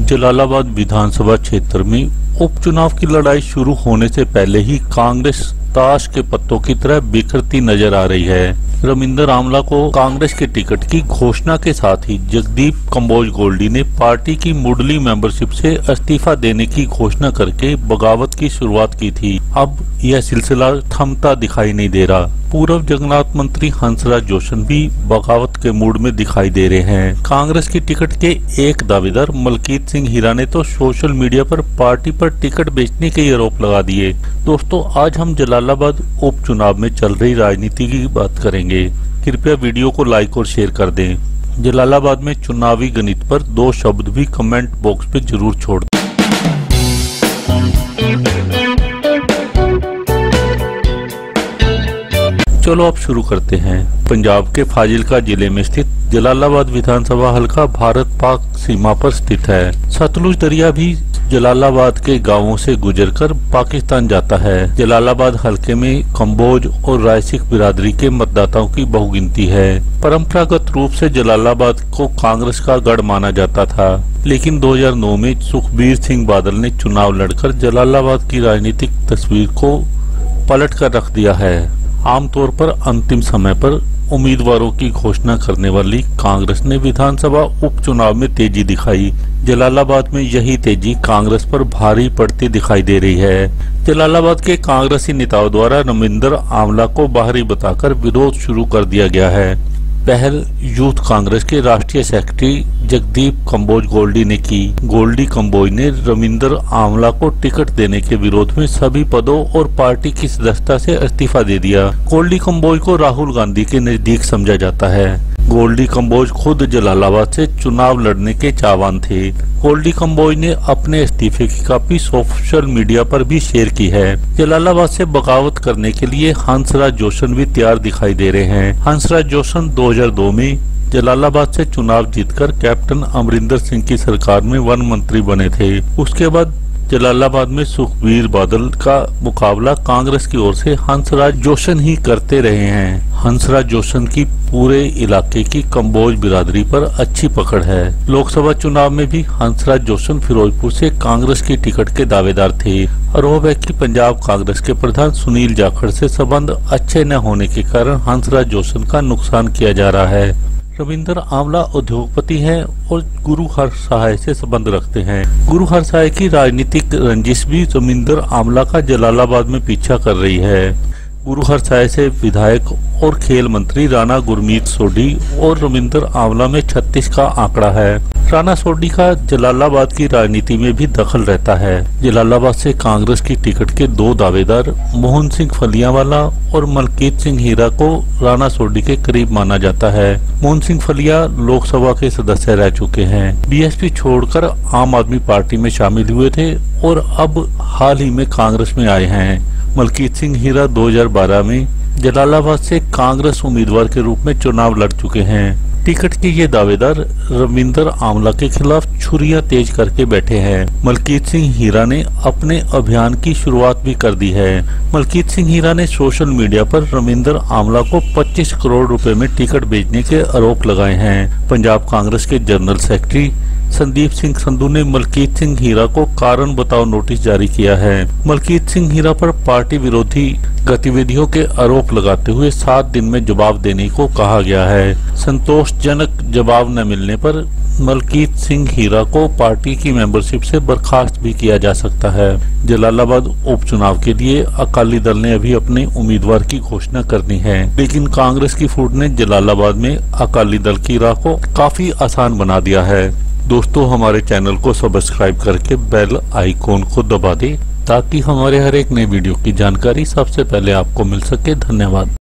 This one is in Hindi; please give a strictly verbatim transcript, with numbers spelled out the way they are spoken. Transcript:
जलालाबाद विधानसभा क्षेत्र में उपचुनाव की लड़ाई शुरू होने से पहले ही कांग्रेस ताश के पत्तों की तरह बिखरती नजर आ रही है। रमिंदर आमला को कांग्रेस के टिकट की घोषणा के साथ ही जगदीप कम्बोज गोल्डी ने पार्टी की मुडली मेंबरशिप से इस्तीफा देने की घोषणा करके बगावत की शुरुआत की थी। अब यह सिलसिला थमता दिखाई नहीं दे रहा। पूर्व जगन्नाथ मंत्री हंसराज जोशन भी बगावत के मूड में दिखाई दे रहे हैं। कांग्रेस की टिकट के एक दावेदार मलकीत सिंह हीरा ने तो सोशल मीडिया पर पार्टी पर टिकट बेचने के आरोप लगा दिए। दोस्तों, आज हम जलालाबाद उपचुनाव में चल रही राजनीति की बात करेंगे। कृपया वीडियो को लाइक और शेयर कर दें। जलालाबाद में चुनावी गणित पर दो शब्द भी कमेंट बॉक्स पे जरूर छोड़ दें। चलो अब शुरू करते हैं। पंजाब के फाजिलका जिले में स्थित जलालाबाद विधानसभा हलका भारत पाक सीमा पर स्थित है। सतलुज दरिया भी जलालाबाद के गांवों से गुजरकर पाकिस्तान जाता है। जलालाबाद हलके में कंबोज और राय सिख बिरादरी के मतदाताओं की बहुगिनती है। परंपरागत रूप से जलालाबाद को कांग्रेस का गढ़ माना जाता था, लेकिन दो हज़ार नौ में सुखबीर सिंह बादल ने चुनाव लड़कर जलालाबाद की राजनीतिक तस्वीर को पलट कर रख दिया है। आमतौर पर अंतिम समय पर उम्मीदवारों की घोषणा करने वाली कांग्रेस ने विधानसभा उपचुनाव में तेजी दिखाई। जलालाबाद में यही तेजी कांग्रेस पर भारी पड़ती दिखाई दे रही है। जलालाबाद के कांग्रेसी नेताओं द्वारा रमिंदर आमला को बाहरी बताकर विरोध शुरू कर दिया गया है। पहल यूथ कांग्रेस के राष्ट्रीय सेक्रेटरी जगदीप कम्बोज गोल्डी ने की। गोल्डी कम्बोज ने रमिंदर आमला को टिकट देने के विरोध में सभी पदों और पार्टी की सदस्यता से इस्तीफा दे दिया। गोल्डी कम्बोज को राहुल गांधी के नजदीक समझा जाता है। गोल्डी कम्बोज खुद जलालाबाद से चुनाव लड़ने के चाहवान थे। गोल्डी कम्बोज ने अपने इस्तीफे की कॉपी सोशल मीडिया पर भी शेयर की है। जलालाबाद से बगावत करने के लिए हंसराज जोशन भी तैयार दिखाई दे रहे हैं। हंसराज जोशन दो हज़ार दो में जलालाबाद से चुनाव जीतकर कैप्टन अमरिंदर सिंह की सरकार में वन मंत्री बने थे। उसके बाद जलालाबाद में सुखबीर बादल का मुकाबला कांग्रेस की ओर से हंसराज जोशन ही करते रहे हैं। हंसराज जोशन की पूरे इलाके की कम्बोज बिरादरी पर अच्छी पकड़ है। लोकसभा चुनाव में भी हंसराज जोशन फिरोजपुर से कांग्रेस की टिकट के दावेदार थे। आरोप है कि पंजाब कांग्रेस के प्रधान सुनील जाखड़ से संबंध अच्छे न होने के कारण हंसराज जोशन का नुकसान किया जा रहा है। रमिंदर आमला उद्योगपति हैं और गुरु हर सहाय से संबंध रखते हैं। गुरु हर सहाय की राजनीतिक रंजिश भी रमिंदर आमला का जलालाबाद में पीछा कर रही है। गुरु हर सहाय से विधायक और खेल मंत्री राणा गुरमीत सोढी और रमिंदर आमला में छत्तीस का आंकड़ा है। राना सोढी का जलालाबाद की राजनीति में भी दखल रहता है। जलालाबाद से कांग्रेस की टिकट के दो दावेदार मोहन सिंह फलियावाला और मलकीत सिंह हीरा को राणा सोढी के करीब माना जाता है। मोहन सिंह फलिया लोकसभा के सदस्य रह चुके हैं। बीएसपी छोड़कर आम आदमी पार्टी में शामिल हुए थे और अब हाल ही में कांग्रेस में आए हैं। मलकीत सिंह हीरा दो हज़ार बारह में जलालाबाद से कांग्रेस उम्मीदवार के रूप में चुनाव लड़ चुके हैं। टिकट के ये दावेदार रमिंदर आमला के खिलाफ छुरियां तेज करके बैठे हैं। मलकीत सिंह हीरा ने अपने अभियान की शुरुआत भी कर दी है। मलकीत सिंह हीरा ने सोशल मीडिया पर रमिंदर आमला को पच्चीस करोड़ रुपए में टिकट बेचने के आरोप लगाए हैं। पंजाब कांग्रेस के जनरल सेक्रेटरी संदीप सिंह संधू ने मलकीत सिंह हीरा को कारण बताओ नोटिस जारी किया है। मलकीत सिंह हीरा पर पार्टी विरोधी गतिविधियों के आरोप लगाते हुए सात दिन में जवाब देने को कहा गया है। संतोषजनक जवाब न मिलने पर मलकीत सिंह हीरा को पार्टी की मेंबरशिप से बर्खास्त भी किया जा सकता है। जलालाबाद उपचुनाव के लिए अकाली दल ने अभी अपने उम्मीदवार की घोषणा करनी है, लेकिन कांग्रेस की फूट ने जलालाबाद में अकाली दल की राह को काफी आसान बना दिया है। दोस्तों, हमारे चैनल को सब्सक्राइब करके बेल आइकॉन को दबा दें ताकि हमारे हर एक नए वीडियो की जानकारी सबसे पहले आपको मिल सके। धन्यवाद।